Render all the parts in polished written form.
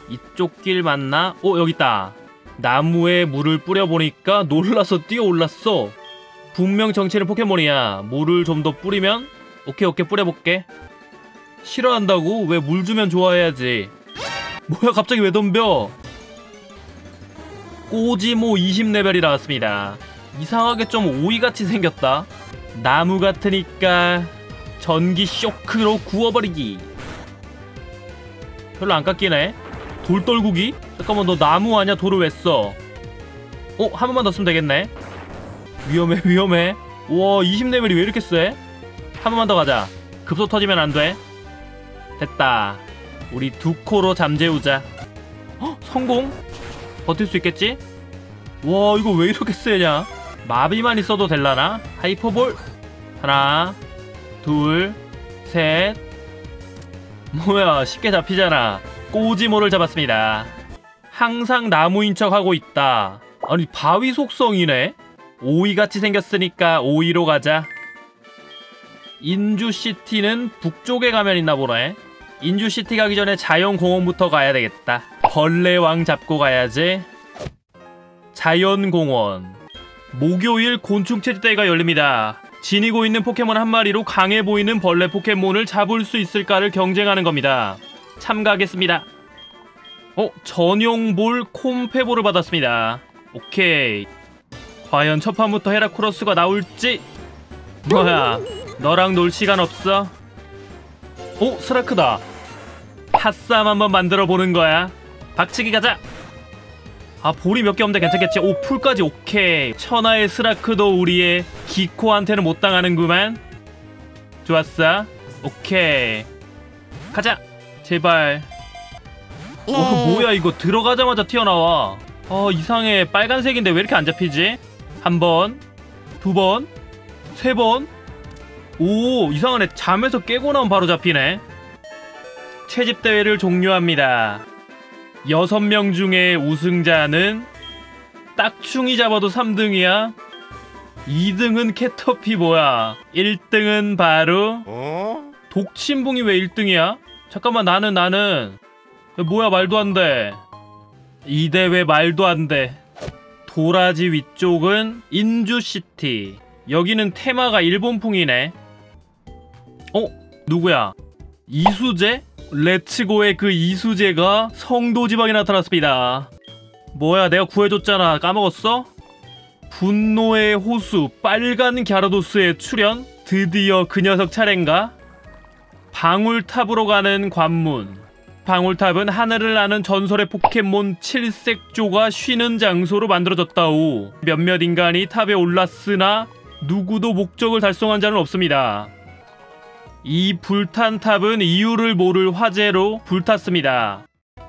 이쪽 길 맞나? 여기 있다. 나무에 물을 뿌려보니까 놀라서 뛰어올랐어. 분명 정체는 포켓몬이야. 물을 좀 더 뿌리면? 오케이 뿌려볼게. 싫어한다고? 왜 물 주면 좋아해야지. 뭐야 갑자기 왜 덤벼? 꼬지모 20레벨이 나왔습니다. 이상하게 좀 오이같이 생겼다. 나무 같으니까 전기 쇼크로 구워버리기. 별로 안 깎이네. 돌떨구기? 잠깐만 너 나무 아냐? 돌을 왜 써? 한 번만 더 쓰면 되겠네. 위험해. 와 20레벨이 왜 이렇게 세? 한 번만 더 가자. 급소 터지면 안 돼. 됐다. 우리 두 코로 잠재우자. 성공? 버틸 수 있겠지? 와 이거 왜 이렇게 세냐? 마비만 있어도 될라나? 하이퍼볼 하나 둘 셋. 뭐야 쉽게 잡히잖아. 꼬지모를 잡았습니다. 항상 나무인 척 하고 있다. 아니 바위 속성이네? 오이같이 생겼으니까 오이로 가자. 인주시티는 북쪽에 가면 있나 보네. 인주시티 가기 전에 자연공원부터 가야 되겠다. 벌레왕 잡고 가야지. 자연공원. 목요일 곤충체육대회가 열립니다. 지니고 있는 포켓몬 한 마리로 강해 보이는 벌레 포켓몬을 잡을 수 있을까를 경쟁하는 겁니다. 참가하겠습니다. 전용볼 콤페볼을 받았습니다. 오케이. 과연 첫 판부터 헤라쿠로스가 나올지? 뭐야 너랑 놀 시간 없어? 스라크다. 핫쌈 한번 만들어 보는 거야. 박치기 가자. 볼이 몇 개 없는데 괜찮겠지? 풀까지 오케이. 천하의 스라크도 우리의 기코한테는 못 당하는구만. 좋았어. 오케이. 가자. 제발. 뭐야 이거 들어가자마자 튀어나와. 이상해. 빨간색인데 왜 이렇게 안 잡히지? 한 번, 두 번, 세 번. 오 이상하네. 잠에서 깨고 나면 바로 잡히네. 채집대회를 종료합니다. 6명 중에 우승자는 딱충이 잡아도 3등이야. 2등은 캐터피 뭐야. 1등은 바로 독침붕이 왜 1등이야? 잠깐만 나는 뭐야 말도 안 돼. 이 대회 말도 안 돼. 도라지 위쪽은 인주시티. 여기는 테마가 일본풍이네. 누구야? 이수재? 렛츠고의 그 이수재가 성도지방에 나타났습니다. 뭐야 내가 구해줬잖아. 까먹었어? 분노의 호수 빨간 갸라도스의 출연? 드디어 그 녀석 차례인가? 방울탑으로 가는 관문. 방울탑은 하늘을 나는 전설의 포켓몬 칠색조가 쉬는 장소로 만들어졌다오. 몇몇 인간이 탑에 올랐으나 누구도 목적을 달성한 자는 없습니다. 이 불탄 탑은 이유를 모를 화재로 불탔습니다.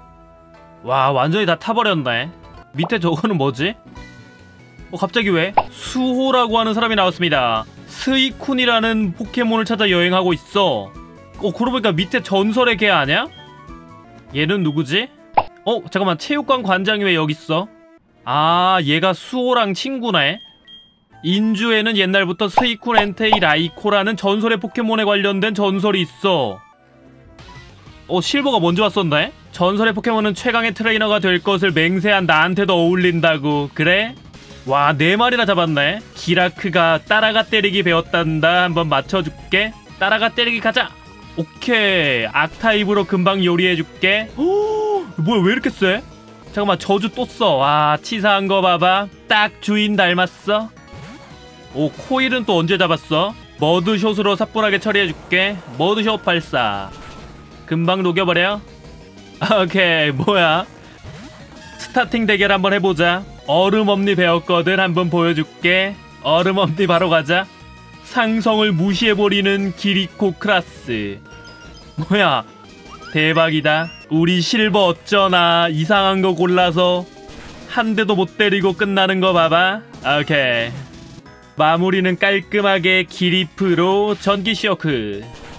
와 완전히 다 타버렸네. 밑에 저거는 뭐지? 갑자기 왜? 수호라고 하는 사람이 나왔습니다. 스이쿤이라는 포켓몬을 찾아 여행하고 있어. 그러고 보니까 밑에 전설의 개 아냐? 얘는 누구지? 잠깐만 체육관 관장이 왜 여기 있어? 얘가 수호랑 친구네. 인주에는 옛날부터 스이쿤 엔테이 라이코라는 전설의 포켓몬에 관련된 전설이 있어. 실버가 먼저 왔었네? 전설의 포켓몬은 최강의 트레이너가 될 것을 맹세한 나한테도 어울린다고. 그래? 와 4마리나 잡았네. 기라크가 따라가 때리기 배웠단다. 한번 맞춰줄게. 따라가 때리기 가자. 오케이. 악타입으로 금방 요리해줄게. 뭐야 왜 이렇게 세? 잠깐만 저주 또 써. 와 치사한 거 봐봐. 딱 주인 닮았어. 코일은 또 언제 잡았어? 머드숏으로 사뿐하게 처리해줄게. 머드숏 발사. 금방 녹여버려. 오케이 뭐야 스타팅 대결 한번 해보자. 얼음엄니 배웠거든. 한번 보여줄게. 얼음엄니 바로 가자. 상성을 무시해버리는 기리코 클라스. 뭐야 대박이다. 우리 실버 어쩌나 이상한 거 골라서 한 대도 못 때리고 끝나는 거 봐봐. 오케이 마무리는 깔끔하게 기리프로 전기 쇼크.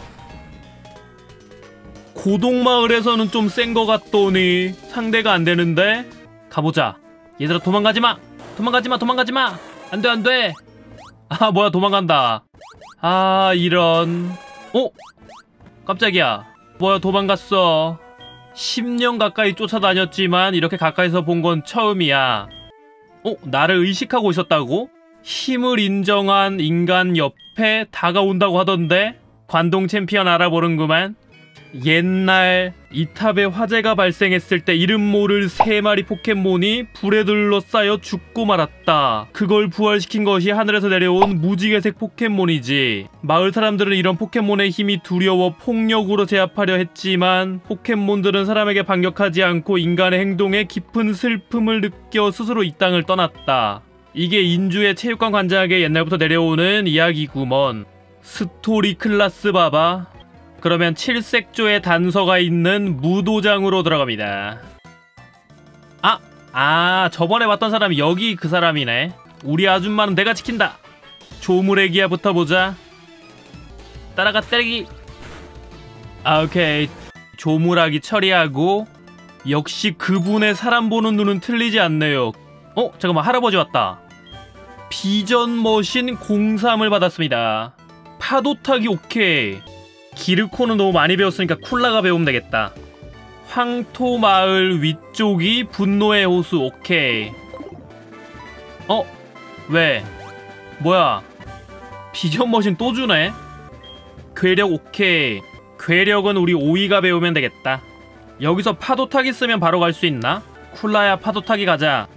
고동마을에서는 좀 센 거 같더니 상대가 안 되는데? 가보자. 얘들아 도망가지마. 도망가지마. 안돼 안돼. 뭐야 도망간다. 이런. 깜짝이야. 뭐야 도망갔어. 10년 가까이 쫓아다녔지만 이렇게 가까이서 본 건 처음이야. 나를 의식하고 있었다고? 힘을 인정한 인간 옆에 다가온다고 하던데? 관동 챔피언 알아보는구만. 옛날 이탑에 화재가 발생했을 때 이름 모를 3마리 포켓몬이 불에 둘러싸여 죽고 말았다. 그걸 부활시킨 것이 하늘에서 내려온 무지개색 포켓몬이지. 마을 사람들은 이런 포켓몬의 힘이 두려워 폭력으로 제압하려 했지만 포켓몬들은 사람에게 반격하지 않고 인간의 행동에 깊은 슬픔을 느껴 스스로 이 땅을 떠났다. 이게 인주의 체육관 관장에게 옛날부터 내려오는 이야기구먼. 스토리 클라스 봐봐. 그러면 칠색조의 단서가 있는 무도장으로 들어갑니다. 저번에 봤던 사람이 여기 그 사람이네. 우리 아줌마는 내가 지킨다. 조물애기야 붙어보자. 따라가 때리기. 오케이. 조물아기 처리하고. 역시 그분의 사람 보는 눈은 틀리지 않네요. 잠깐만, 할아버지 왔다. 비전 머신 03을 받았습니다. 파도타기 오케이. 기르코는 너무 많이 배웠으니까 쿨라가 배우면 되겠다. 황토마을 위쪽이 분노의 호수 오케이. 왜? 뭐야? 비전머신 또 주네? 괴력 오케이. 괴력은 우리 오이가 배우면 되겠다. 여기서 파도타기 쓰면 바로 갈 수 있나? 쿨라야 파도타기 가자.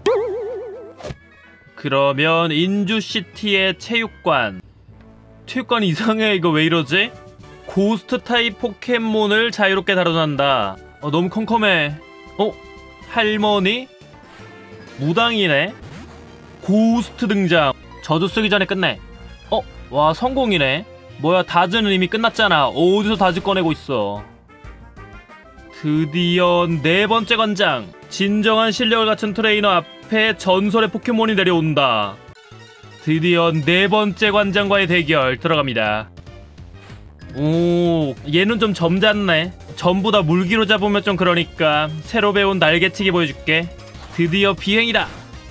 그러면 인주시티의 체육관. 체육관이 이상해. 이거 왜 이러지? 고스트 타입 포켓몬을 자유롭게 다뤄난다. 너무 컴컴해. 할머니? 무당이네? 고스트 등장. 저주 쓰기 전에 끝내. 와 성공이네. 뭐야, 다즈는 이미 끝났잖아. 어디서 다즈 꺼내고 있어. 드디어 4번째 관장. 진정한 실력을 갖춘 트레이너 앞에 전설의 포켓몬이 내려온다. 드디어 4번째 관장과의 대결 들어갑니다. 오, 얘는 좀 점잖네. 전부 다 물기로 잡으면 좀 그러니까 새로 배운 날개치기 보여줄게. 드디어 비행이다.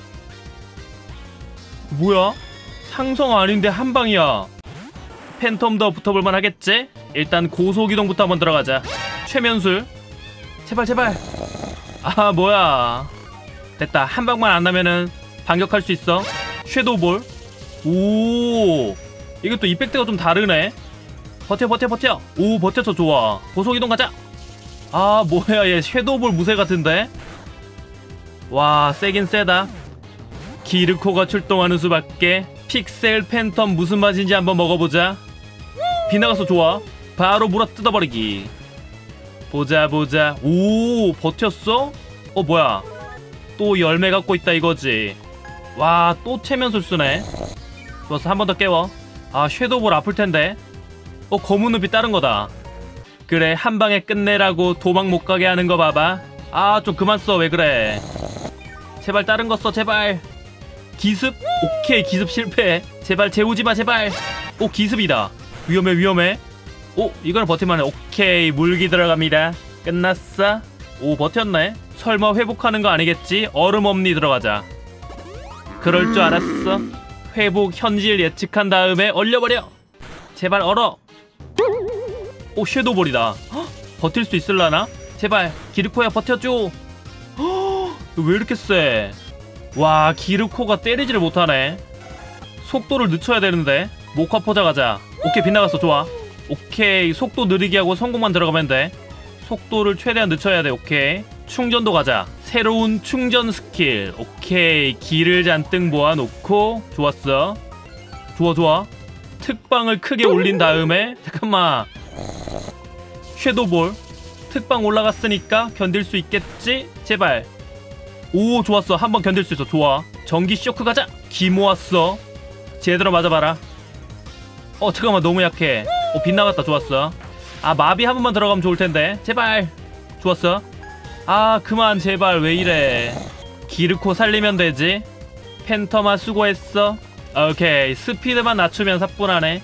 뭐야? 상성 아닌데 한방이야. 팬텀 더 붙어볼만 하겠지? 일단 고속이동부터 한번 들어가자. 최면술. 제발. 뭐야. 됐다. 한방만 안 나면은 반격할 수 있어. 섀도우볼. 오, 이것도 이펙트가 좀 다르네. 버텨. 오, 버텨서 좋아. 고속이동 가자. 뭐야, 얘 섀도우볼 무쇠 같은데? 와, 세긴 세다. 기르코가 출동하는 수밖에. 픽셀 팬텀 무슨 맛인지 한번 먹어보자. 비나가서 좋아. 바로 물어 뜯어버리기. 보자. 오, 버텼어? 뭐야, 또 열매 갖고 있다 이거지. 와, 또 체면술 쓰네. 좋았어, 한 번 더 깨워. 섀도우볼 아플텐데. 검은 눈빛 다른 거다. 그래, 한 방에 끝내라고 도망 못 가게 하는 거 봐봐. 좀 그만 써. 왜 그래? 제발 다른 거 써. 제발. 기습? 오케이, 기습 실패. 제발 재우지 마. 제발. 기습이다. 위험해. 이거는 버틸만해. 오케이, 물기 들어갑니다. 끝났어. 버텼네. 설마 회복하는 거 아니겠지? 얼음 엄니 들어가자. 그럴 줄 알았어. 회복 현질 예측한 다음에 얼려버려. 제발 얼어. 섀도우볼이다. 버틸 수 있을라나? 제발 기르코야 버텨줘. 왜 이렇게 세? 와, 기르코가 때리지를 못하네. 속도를 늦춰야 되는데. 모카포자 가자. 오케이, 빗나갔어. 좋아. 오케이, 속도 느리게 하고 성공만 들어가면 돼. 속도를 최대한 늦춰야 돼. 오케이, 충전도 가자. 새로운 충전 스킬. 오케이, 기를 잔뜩 모아놓고. 좋았어. 좋아. 특방을 크게 올린 다음에. 잠깐만. 섀도우볼. 특방 올라갔으니까 견딜 수 있겠지? 제발. 오, 좋았어. 한번 견딜 수 있어. 좋아. 전기 쇼크 가자. 기 모았어. 제대로 맞아봐라. 잠깐만, 너무 약해. 빗나갔다. 좋았어. 마비 한 번만 들어가면 좋을텐데. 제발. 좋았어. 그만 제발. 왜 이래. 기르코 살리면 되지. 팬텀아 수고했어. 오케이, 스피드만 낮추면 사뿐하네.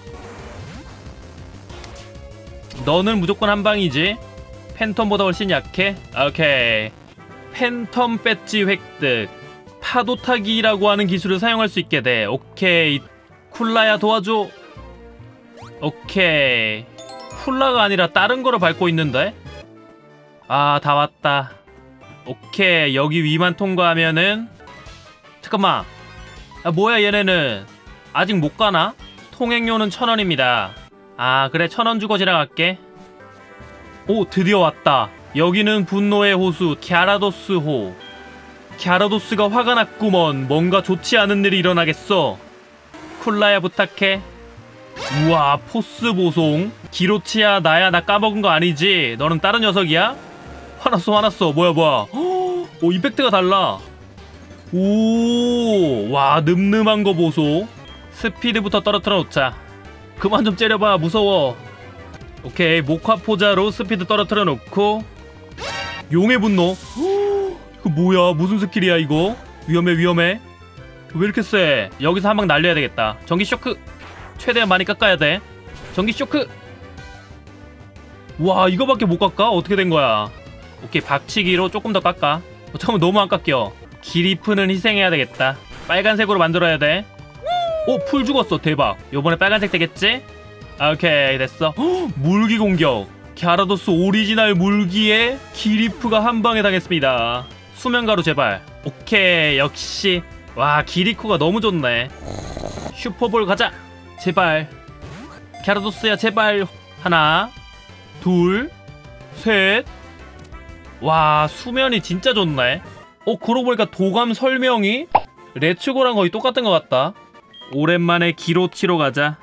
너는 무조건 한방이지. 팬텀보다 훨씬 약해. 오케이, 팬텀 배지 획득. 파도타기라고 하는 기술을 사용할 수 있게 돼. 오케이, 쿨라야 도와줘. 오케이, 쿨라가 아니라 다른 거를 밟고 있는데? 아, 다 왔다. 오케이, 여기 위만 통과하면은. 잠깐만. 아, 뭐야 얘네는 아직 못 가나? 통행료는 1,000원입니다. 아, 그래, 1,000원 주고 지나갈게. 오, 드디어 왔다. 여기는 분노의 호수 갸라도스호. 갸라도스가 화가 났구먼. 뭔가 좋지 않은 일이 일어나겠어. 쿨라야, 부탁해. 우와, 포스 보송. 기로치야, 나야. 나 까먹은 거 아니지? 너는 다른 녀석이야? 화났어. 뭐야. 오, 이펙트가 달라. 오, 와, 늠름한 거 보소. 스피드부터 떨어뜨려 놓자. 그만 좀 째려봐, 무서워. 오케이, 목화포자로 스피드 떨어뜨려 놓고. 용의 분노. 그 뭐야, 무슨 스킬이야 이거? 위험해. 왜 이렇게 세? 여기서 한 방 날려야 되겠다. 전기 쇼크. 최대한 많이 깎아야 돼. 전기 쇼크. 와, 이거밖에 못 깎아? 어떻게 된 거야? 오케이, 박치기로 조금 더 깎아. 잠깐만, 너무 안 깎여. 기리프는 희생해야 되겠다. 빨간색으로 만들어야 돼. 오, 풀 죽었어. 대박. 요번에 빨간색 되겠지? 오케이, 됐어. 헉, 물기 공격. 갸라도스 오리지널 물기에 기리프가 한 방에 당했습니다. 수면가루 제발. 오케이, 역시. 와, 기리코가 너무 좋네. 슈퍼볼 가자. 제발. 갸라도스야, 제발. 하나, 둘, 셋. 와, 수면이 진짜 좋네. 그러고 보니까 도감 설명이 레츠고랑 거의 똑같은 것 같다. 오랜만에 기로치로 가자.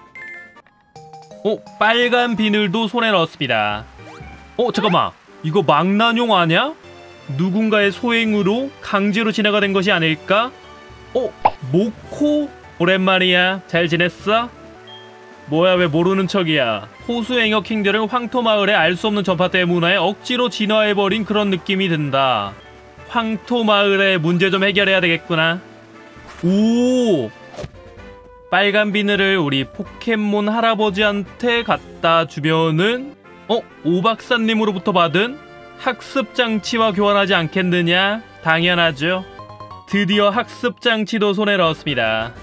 빨간 비늘도 손에 넣었습니다. 잠깐만, 이거 망나뇽 아냐? 누군가의 소행으로 강제로 진화가 된 것이 아닐까? 모코? 오랜만이야. 잘 지냈어? 뭐야, 왜 모르는 척이야. 호수행역 킹들은 황토마을의 알 수 없는 전파 때문에 억지로 진화해버린 그런 느낌이 든다. 황토마을의 문제 좀 해결해야 되겠구나. 오! 빨간 비늘을 우리 포켓몬 할아버지한테 갖다 주면은 오박사님으로부터 받은 학습장치와 교환하지 않겠느냐? 당연하죠. 드디어 학습장치도 손에 넣었습니다.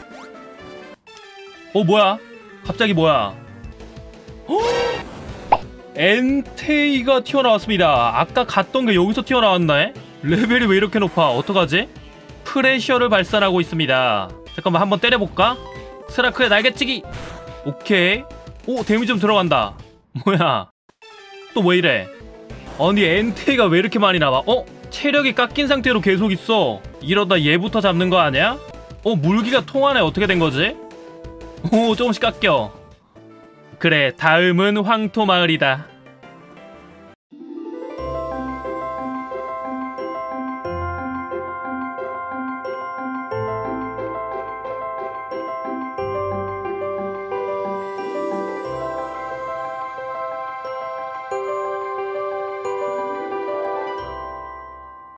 뭐야? 갑자기 뭐야? 엔테이가 튀어나왔습니다. 아까 갔던 게 여기서 튀어나왔네? 레벨이 왜 이렇게 높아? 어떡하지? 프레셔를 발산하고 있습니다. 잠깐만, 한번 때려볼까? 스라크의 날개치기! 오케이. 오, 데미지 좀 들어간다. 뭐야, 또 왜 이래? 아니, 엔테이가 왜 이렇게 많이 나와? 체력이 깎인 상태로 계속 있어. 이러다 얘부터 잡는 거 아니야? 물기가 통하네. 어떻게 된 거지? 오, 조금씩 깎여. 그래, 다음은 황토마을이다.